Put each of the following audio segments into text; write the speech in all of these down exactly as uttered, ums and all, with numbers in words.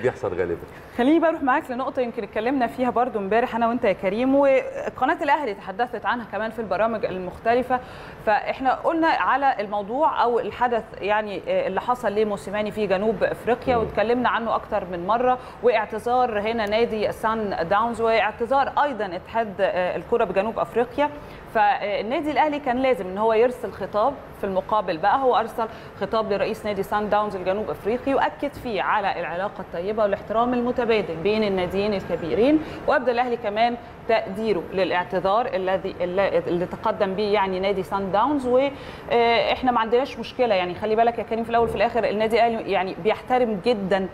بيحصل غالبا. خليني بروح معاك لنقطه يمكن اتكلمنا فيها برضو امبارح انا وانت يا كريم، وقناه الاهلي تحدثت عنها كمان في البرامج المختلفه. فاحنا قلنا على الموضوع او الحدث يعني اللي حصل لموسيماني في جنوب افريقيا، واتكلمنا عنه اكتر من مره، واعتذار هنا نادي سان داونز، واعتذار ايضا اتحاد الكره بجنوب افريقيا. فالنادي الاهلي كان لازم ان هو يرسل خطاب في المقابل، بقى هو ارسل خطاب لرئيس نادي سان داونز الجنوب افريقي يؤكد فيه على العلاقه الطيبه والاحترام المتبادل بين الناديين الكبيرين، وابدى الاهلي كمان تقديره للاعتذار الذي اللي تقدم به يعني نادي سان داونز. واحنا ما عندناش مشكله، يعني خلي بالك يا كريم في الاول في الاخر النادي الاهلي يعني بيحترم جدا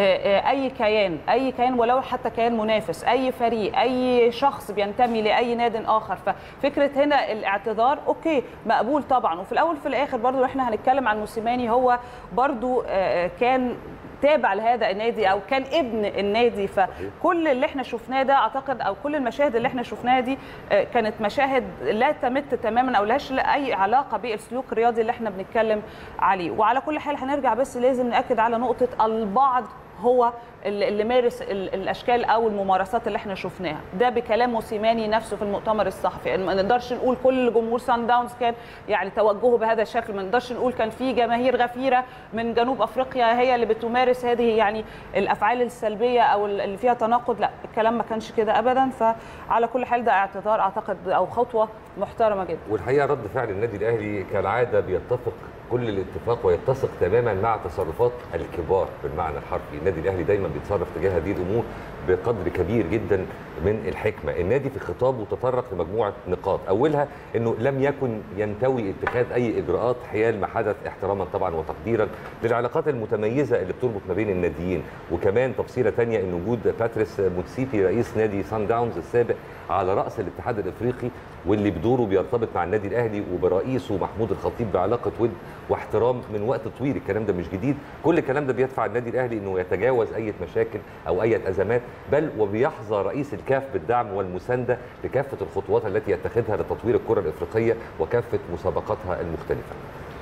اي كيان، اي كيان ولو حتى كيان منافس، اي فريق، اي شخص بينتمي لاي نادي اخر. ففكره هنا الاعتذار اوكي مقبول طبعا. وفي الاول في الاخر برضو احنا هنتكلم عن موسيماني، هو برضو كان تابع لهذا النادي او كان ابن النادي، فكل اللي احنا شفناه ده اعتقد او كل المشاهد اللي احنا شفناها دي كانت مشاهد لا تمت تماما او لهاش اي علاقه بالسلوك الرياضي اللي احنا بنتكلم عليه. وعلى كل حال هنرجع بس لازم ناكد على نقطه البعض هو اللي مارس الاشكال او الممارسات اللي احنا شفناها، ده بكلام موسيماني نفسه في المؤتمر الصحفي. ما نقدرش نقول كل جمهور سان داونز كان يعني توجهه بهذا الشكل، ما نقدرش نقول كان في جماهير غفيره من جنوب افريقيا هي اللي بتمارس هذه يعني الافعال السلبيه او اللي فيها تناقض، لا الكلام ما كانش كده ابدا. فعلى كل حال ده اعتذار اعتقد او خطوه محترمه جدا. والحقيقه رد فعل النادي الاهلي كالعاده بيتفق كل الاتفاق ويتسق تماما مع تصرفات الكبار بالمعنى الحرفي. النادي الاهلي دايما بيتصرف تجاه هذه الامور بقدر كبير جدا من الحكمه. النادي في خطابه تطرق لمجموعه نقاط، اولها انه لم يكن ينتوي اتخاذ اي اجراءات حيال ما حدث، احتراما طبعا وتقديرا للعلاقات المتميزه اللي بتربط ما بين الناديين. وكمان تفصيله ثانيه ان وجود باتريس موتسيبي رئيس نادي سان داونز السابق على راس الاتحاد الافريقي واللي بدوره بيرتبط مع النادي الاهلي وبرئيسه محمود الخطيب بعلاقه ود واحترام من وقت طويل. الكلام ده مش جديد، كل الكلام ده بيدفع النادي الاهلي انه يتجاوز اي مشاكل او اي ازمات، بل وبيحظى رئيس الكاف بالدعم والمسانده لكافه الخطوات التي يتخذها لتطوير الكره الافريقيه وكافه مسابقاتها المختلفه.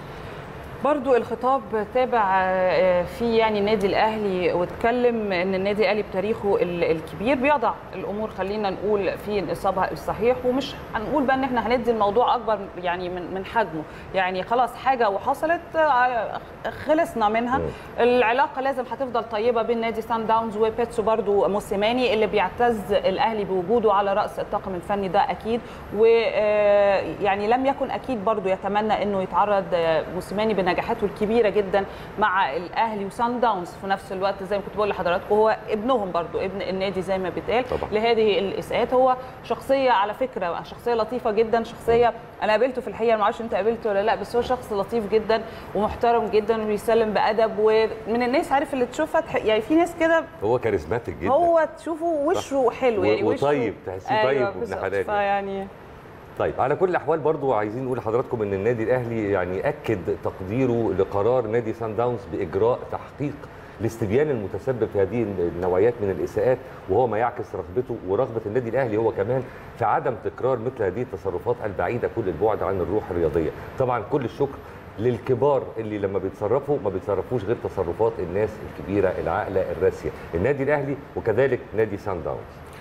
برضو الخطاب تابع في يعني النادي الاهلي واتكلم ان النادي الاهلي بتاريخه الكبير بيضع الامور خلينا نقول في نصابها الصحيح، ومش هنقول بقى ان احنا هندي الموضوع اكبر يعني من من حجمه، يعني خلاص حاجه وحصلت خلصنا منها. العلاقه لازم هتفضل طيبه بين نادي سان داونز وبيتسو برضو موسيماني اللي بيعتز الاهلي بوجوده على راس الطاقم الفني ده اكيد. ويعني لم يكن اكيد برضو يتمنى انه يتعرض موسيماني نجاحاته الكبيره جدا مع الاهلي وسان داونز في نفس الوقت، زي ما كنت بقول لحضراتكم هو ابنهم برضو ابن النادي زي ما بيتقال لهذه الاساءات. هو شخصيه على فكره شخصيه لطيفه جدا، شخصيه انا قابلته في الحقيقه، ما اعرفش انت قابلته ولا لا، بس هو شخص لطيف جدا ومحترم جدا وبيسلم بادب، ومن الناس عارف اللي تشوفها يعني في ناس كده هو كاريزماتيك جدا، هو تشوفه وشه حلو يعني وطيب تحسيه طيب وابن حلال يعني. طيب على كل الاحوال برضو عايزين نقول لحضراتكم ان النادي الاهلي يعني اكد تقديره لقرار نادي سان داونز باجراء تحقيق لاستبيان المتسبب في هذه النوعيات من الاساءات، وهو ما يعكس رغبته ورغبه النادي الاهلي هو كمان في عدم تكرار مثل هذه التصرفات البعيده كل البعد عن الروح الرياضيه. طبعا كل الشكر للكبار اللي لما بيتصرفوا ما بيتصرفوش غير تصرفات الناس الكبيره العاقله الراسيه، النادي الاهلي وكذلك نادي سان داونز.